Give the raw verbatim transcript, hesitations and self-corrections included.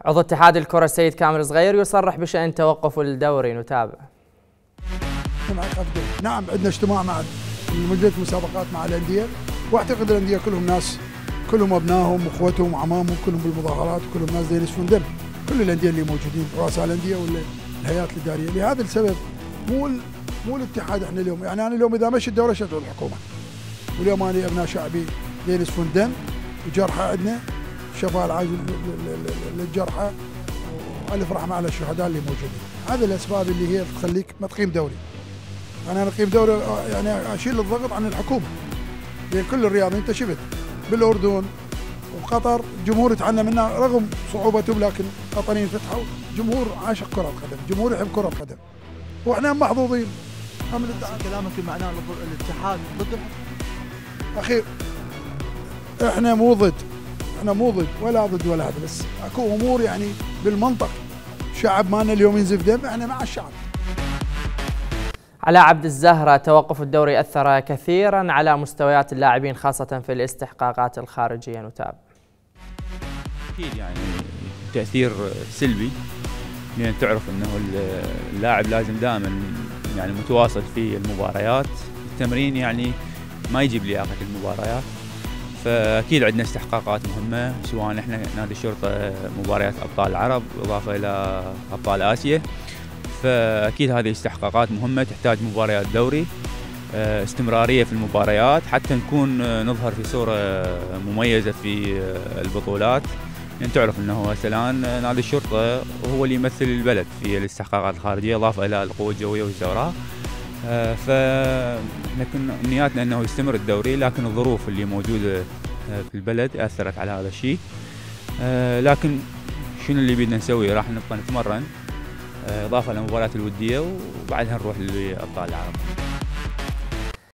عضو اتحاد الكرة السيد كامل صغير يصرح بشأن توقف الدوري، نتابع. نعم، عندنا اجتماع مع مجلس المسابقات مع الأندية، واعتقد الأندية كلهم ناس، كلهم أبنائهم واخوتهم وعمامهم كلهم بالمظاهرات، وكلهم ناس زي يسفون دم، كل الأندية اللي موجودين رؤساء الأندية والهيئات الإدارية. لهذا السبب مو مو الاتحاد احنا اليوم، يعني انا اليوم اذا مشي الدوري اشتغل الحكومه. واليوم انا ابناء شعبي زين يسفون دم وجرحى، عندنا شفاء العاجل للجرحى، والف رحمه على الشهداء اللي موجودين. هذه الاسباب اللي هي تخليك ما تقيم دوري. انا نقيم دوري يعني اشيل الضغط عن الحكومه. لان كل الرياضيين انت شفت بالاردن وقطر جمهور يتعنى منها رغم صعوبتهم، لكن قطريين فتحوا جمهور عاشق كره القدم، جمهور يحب كره القدم، واحنا محظوظين. كلامك معناه الاتحاد ضد الحكومه؟ اخي احنا مو ضد، احنا مو ضد ولا ضد ولا هذا، بس اكو امور يعني بالمنطق. الشعب مالنا اليوم ينزف دم، احنا مع الشعب. على عبد الزهرة، توقف الدوري أثر كثيرا على مستويات اللاعبين خاصة في الاستحقاقات الخارجية، نتابع. أكيد يعني تأثير سلبي، لأن تعرف أنه اللاعب لازم دائما يعني متواصل في المباريات، التمرين يعني ما يجيب لياقة المباريات، فأكيد عندنا استحقاقات مهمة، سواء احنا نادي الشرطة مباريات أبطال العرب إضافة إلى أبطال آسيا، فأكيد هذه استحقاقات مهمة تحتاج مباريات دوري، استمرارية في المباريات حتى نكون نظهر في صورة مميزة في البطولات. يعني تعرف أنه الآن نادي الشرطة هو اللي يمثل البلد في الاستحقاقات الخارجية إضافة إلى القوة الجوية والزوراء، فاحنا كنا امنياتنا انه يستمر الدوري، لكن الظروف اللي موجوده في البلد اثرت على هذا الشيء. لكن شنو اللي بدنا نسوي؟ راح نبقى نتمرن اضافه للمباريات الوديه، وبعدها نروح لابطال العرب.